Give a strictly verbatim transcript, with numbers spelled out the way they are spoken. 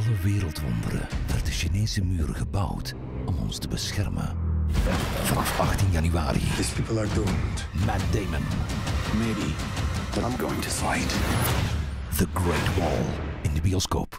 alle wereldwonderen werd de Chinese muur gebouwd om ons te beschermen. Vanaf achttien januari. These people are doomed. Matt Damon. Maybe, but I'm going to fight. The Great Wall in de bioscoop.